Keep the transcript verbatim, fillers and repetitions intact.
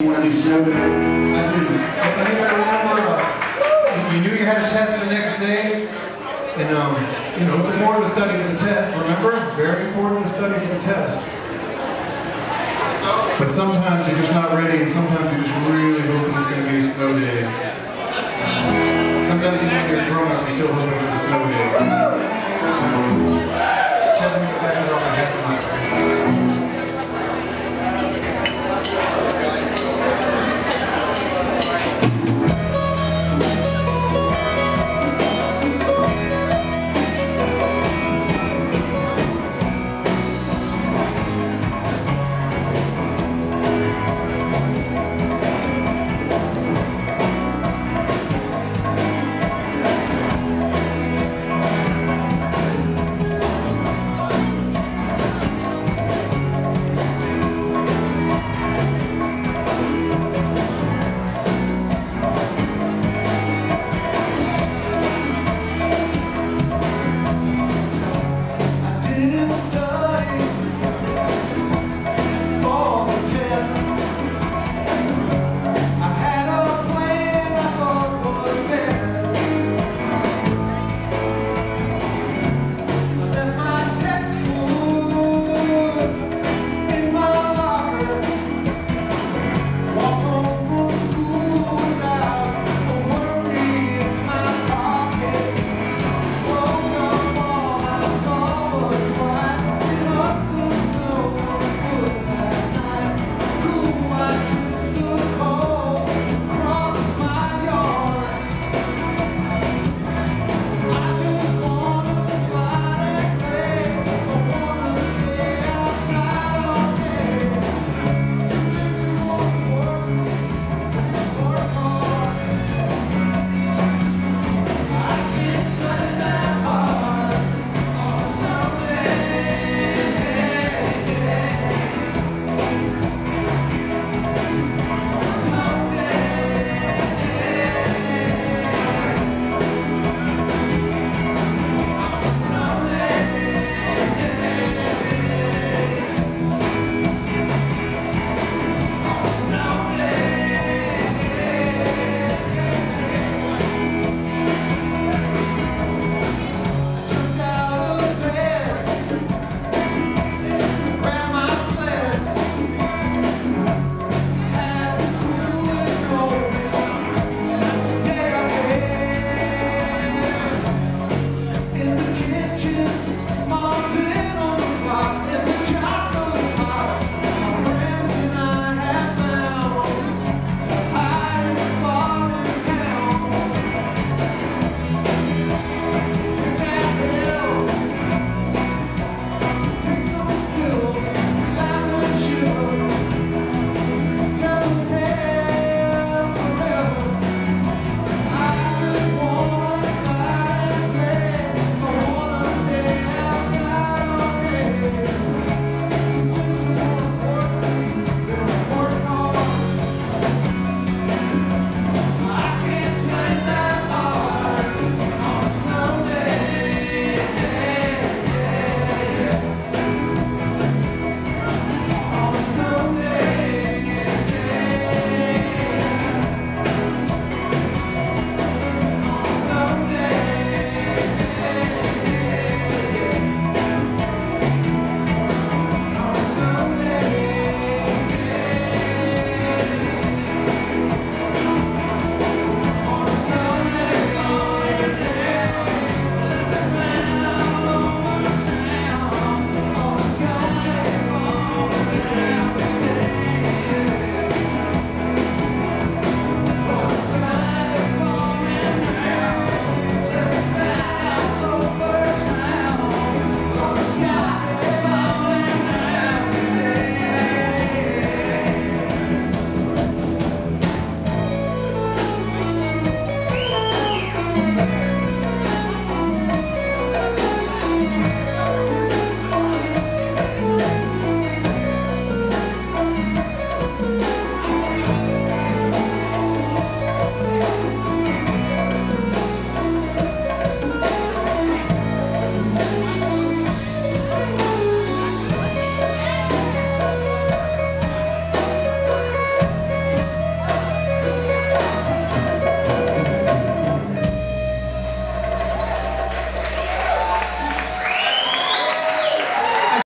Want to do snow day? I do. Anybody remember, uh, you knew you had a test the next day? And, um, you know, it's important to study for the test, remember? Very important to study for the test. But sometimes you're just not ready, and sometimes you're just really hoping it's going to be a snow day. Sometimes even when you're a grown-up, you're still hoping for the snow day. Kevin, we go back there on my head for my experience. What